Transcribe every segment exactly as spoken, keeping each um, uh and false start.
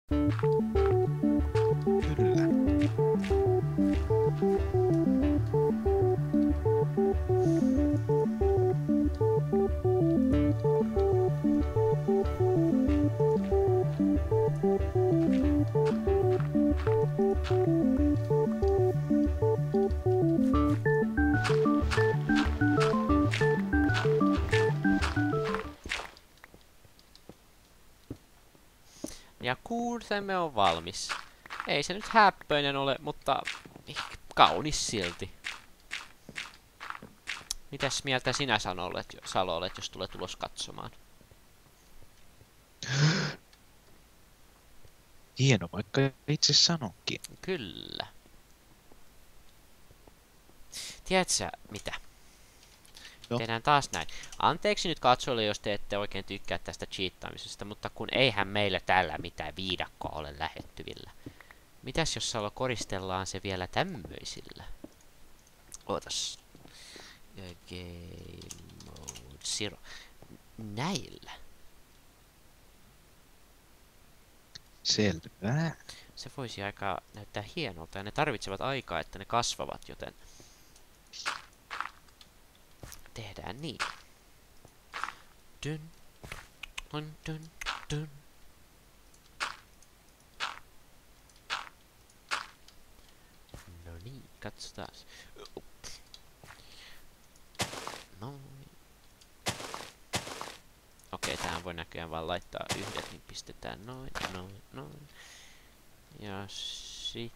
Kyllä. Ja kuusemme on valmis. Ei se nyt häppöinen ole, mutta kaunis silti. Mitäs mieltä sinä Salo olet, Salo olet, jos tulet ulos katsomaan? Hieno, vaikka itse sanonkin. Kyllä. Tiedätkö sä mitä? Joo. Tehdään taas näin. Anteeksi nyt katsojille, jos te ette oikein tykkää tästä cheattaamisesta, mutta kun eihän meillä tällä mitään viidakkoa ole lähettyvillä. Mitäs jos Salo koristellaan se vielä tämmöisillä? Ootas. Game mode zero. Näillä. Selvä. Se voisi aika näyttää hienolta ja ne tarvitsevat aikaa, että ne kasvavat, joten tehdään niin. Dun, dun, dun, dun. No niin, katsotaan. Noin. Okei, tähän voi näköjään vaan laittaa yhdet, niin pistetään noin, noin, noin. Ja si...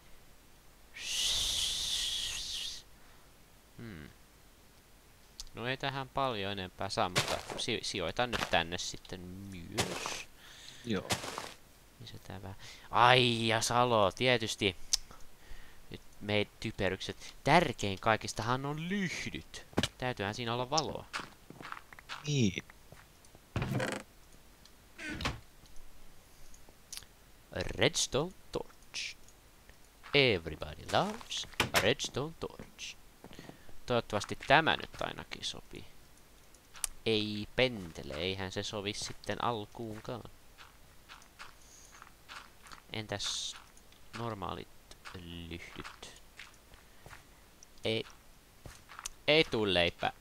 Hmm. No ei tähän paljon enempää saa, mutta si sijoitan nyt tänne sitten myös. Joo. Lisätään vähän. Ai ja Salo, tietysti. Nyt meidän typerykset. Tärkein kaikistahan on lyhdyt. Täytyyhän siinä olla valoa. Niin. Redstone torch. Everybody loves a redstone torch. Toivottavasti tämä nyt ainakin sopii. Ei pentele, eihän se sovi sitten alkuunkaan. Entäs normaalit lyhdyt? Ei, ei tuu leipää.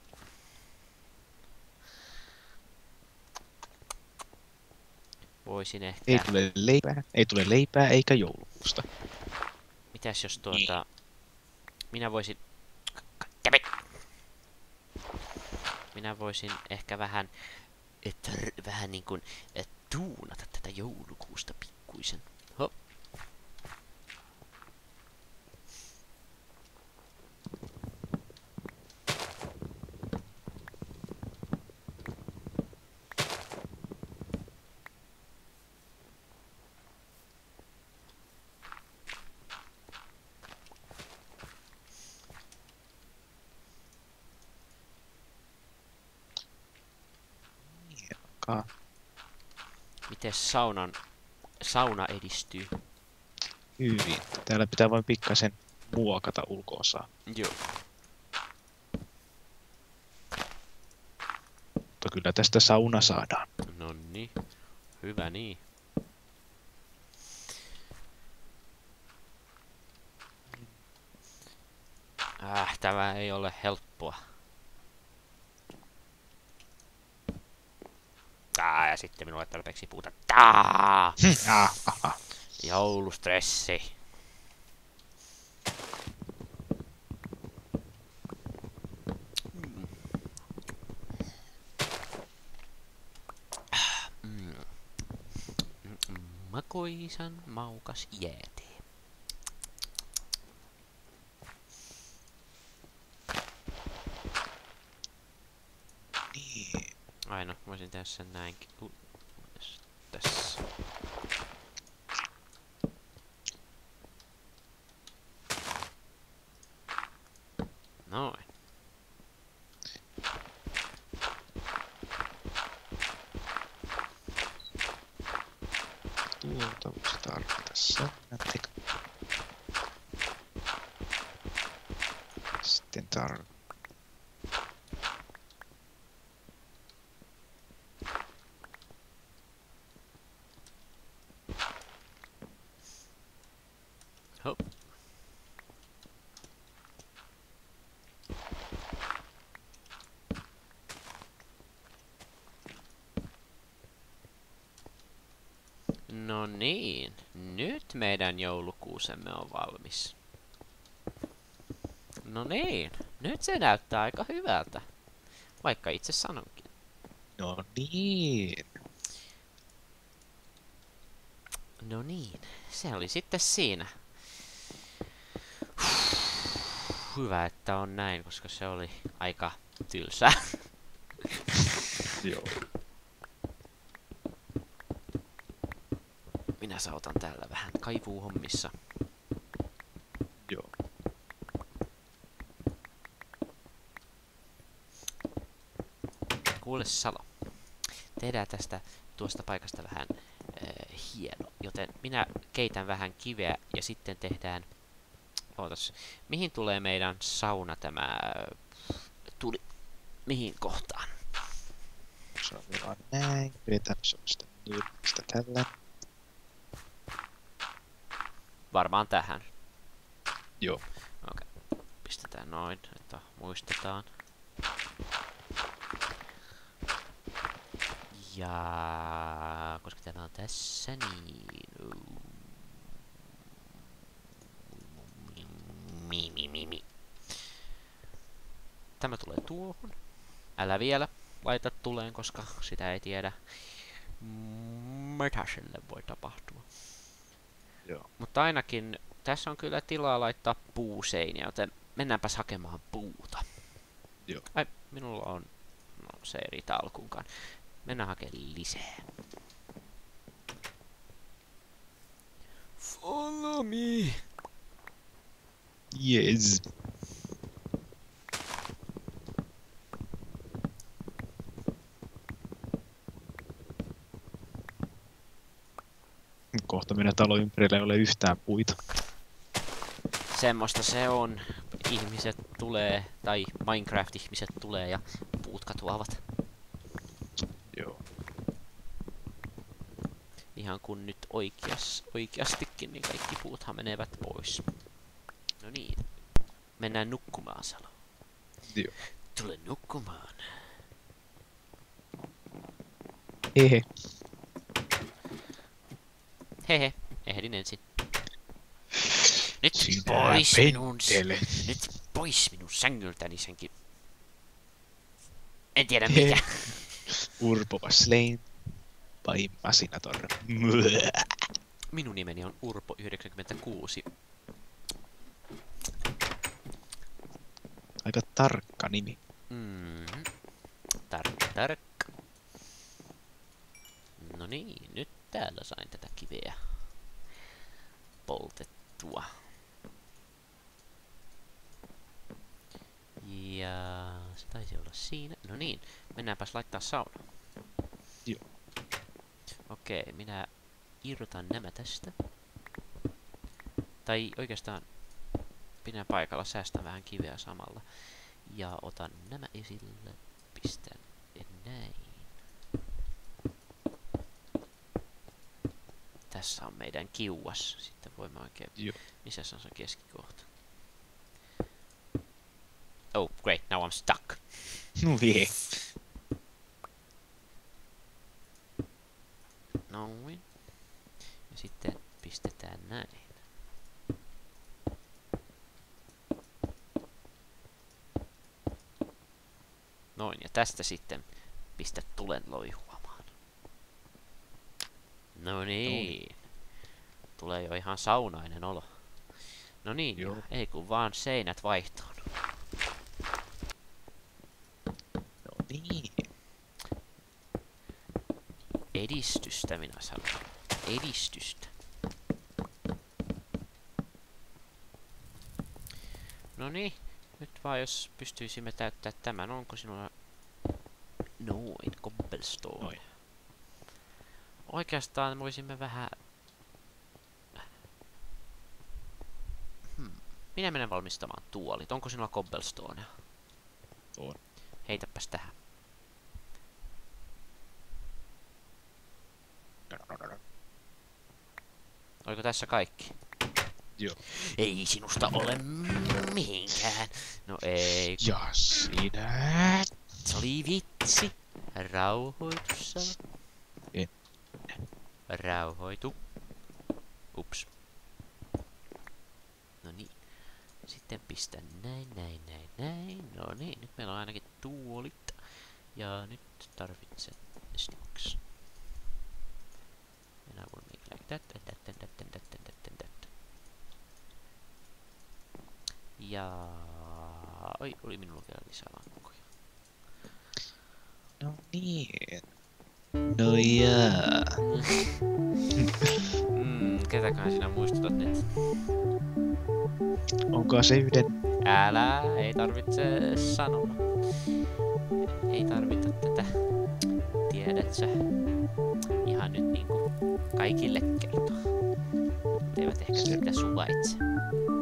Voisin ehkä... Ei tule leipää, ei tule leipää eikä joulukuusta. Mitäs jos tuota... Minä voisin... Kävi! Minä voisin ehkä vähän... Et, vähän niin kuin... Et, tuunata tätä joulukuusta pikkuisen. Hop. Ka. Miten saunan... Sauna edistyy? Hyvin. Täällä pitää vain pikkasen muokata ulko-osaa. Joo. Mutta kyllä tästä sauna saadaan. Nonni. Hyvä niin. Äh, tämä ei ole helppoa. Ah, ja sitten minulle tarpeeksi puuta. Taa! ah, aha. Joulustressi. Mm. Mm. Makoisan maukas jäätee. Niin. Ai no, voisin tehdä sen näinkin. Uh, tässä. Noin. Tuolta voisi tarvita säännöt. Sitten tar... Hop. No niin, nyt meidän joulukuusemme on valmis. No niin, nyt se näyttää aika hyvältä, vaikka itse sanonkin. No niin. No niin, se oli sitten siinä. Hyvä, että on näin, koska se oli aika tylsää. Joo. Minä sautan täällä vähän kaivuuhommissa. Joo. Kuule Salo, tehdään tästä tuosta paikasta vähän äh, hieno, joten minä keitän vähän kiveä ja sitten tehdään... Ootas, mihin tulee meidän sauna tämä tuli? Mihin kohtaan? Se on vaan näin. Pidetään semmoista nyrkistä tällä. Varmaan tähän. Joo. Okei. Pistetään noin, että muistetaan. Ja koska tämä on tässä, niin... Mi, mi, mi, mi. Tämä tulee tuohon. Älä vielä laita tuleen, koska sitä ei tiedä, mitä sille voi tapahtua. Joo. Mutta ainakin tässä on kyllä tilaa laittaa puuseiniä, joten mennäänpäs hakemaan puuta. Joo. Ai, minulla on... No, se ei riitä alkuunkaan. Mennään hakemaan lisää. Follow me! Yes. Kohta meidän talon ympärillä ei ole yhtään puita. Semmoista se on. Ihmiset tulee, tai Minecraft-ihmiset tulee ja puut katoavat. Joo. Ihan kun nyt oikeas, oikeastikin, niin kaikki puuthan menevät pois. No niin. Mennään nukkumaan, Salo. Joo. Tule nukkumaan. Hehe. Hehe, ehdin ensin. Nyt Sinä pois minun, penttele. nyt pois minun sängyltäni senkin. En tiedä mikä. Urpo was slain by Masinator. Minun nimeni on Urpo yhdeksänkymmentäkuusi. Aika tarkka nimi. Mm-hmm. Tarkka, tarkka. No niin, nyt täällä sain tätä kiveä poltettua. Ja se taisi olla siinä. No niin, mennäänpäs laittaa sauna. Joo. Okei, minä irrotan nämä tästä. Tai oikeastaan pidän paikalla, säästän vähän kiveä samalla. Ja otan nämä esille, pistän näin. Tässä on meidän kiuas. Sitten voimme oikein... Joo. Missä se on se keskikohta? Oh, great, now I'm stuck. No vie. Noin. Ja sitten pistetään näin. Noin, ja tästä sitten pistä tulen loihuamaan. No niin. Tulee jo ihan saunainen olo. No niin, Joo. ei kun vaan seinät vaihtoon. No niin. Edistystä minä sanon. Edistystä. No niin, nyt vaan jos pystyisimme täyttää tämän, onko sinulla... Noin, cobblestone. Noin. Oikeastaan voisimme vähän... Hmm. Minä menen valmistamaan tuolit. Onko sinulla cobblestonea? On. Heitäpäs tähän. No, no, no, no. Oliko tässä kaikki? Joo. Ei sinusta ole mihinkään. No ei. Ja sinä. Se oli vitsi. Rauhoitu sä. En. Rauhoitu. Ups. No niin. Sitten pistän näin, näin, näin, näin. No niin, nyt meillä on ainakin tuolit. Ja nyt tarvitsen snacks. And I will make like that, and that, and that, and that, and that, and that. Ja... Oi, oli minulla vielä lisää lankkuja. No niin. No jaa. mm, ketäköhän sinä muistutat nyt? Onko se yhden? Älä, ei tarvitse sanoa. Ei tarvita tätä. Tiedät sä. Ihan nyt niinku kaikille kertoa. Eivät ehkä sitä suvaitse.